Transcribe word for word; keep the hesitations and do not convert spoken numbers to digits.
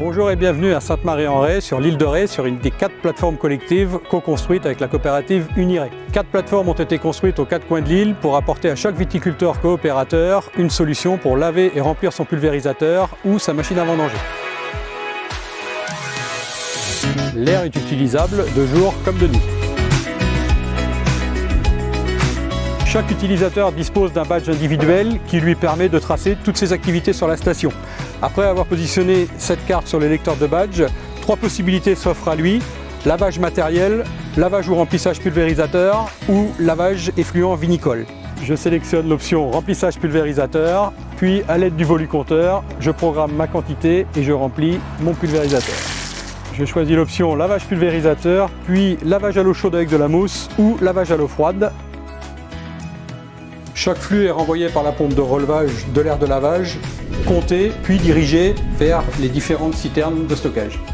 Bonjour et bienvenue à Sainte-Marie-en-Ré, sur l'île de Ré, sur une des quatre plateformes collectives co-construites avec la coopérative Uniré. Quatre plateformes ont été construites aux quatre coins de l'île pour apporter à chaque viticulteur coopérateur une solution pour laver et remplir son pulvérisateur ou sa machine à vendanger. L'air est utilisable de jour comme de nuit. Chaque utilisateur dispose d'un badge individuel qui lui permet de tracer toutes ses activités sur la station. Après avoir positionné cette carte sur le lecteur de badge, trois possibilités s'offrent à lui: lavage matériel, lavage ou remplissage pulvérisateur ou lavage effluent vinicole. Je sélectionne l'option remplissage pulvérisateur, puis à l'aide du volucompteur, je programme ma quantité et je remplis mon pulvérisateur. Je choisis l'option lavage pulvérisateur, puis lavage à l'eau chaude avec de la mousse ou lavage à l'eau froide. Chaque flux est renvoyé par la pompe de relevage de l'air de lavage, compté puis dirigé vers les différentes citernes de stockage.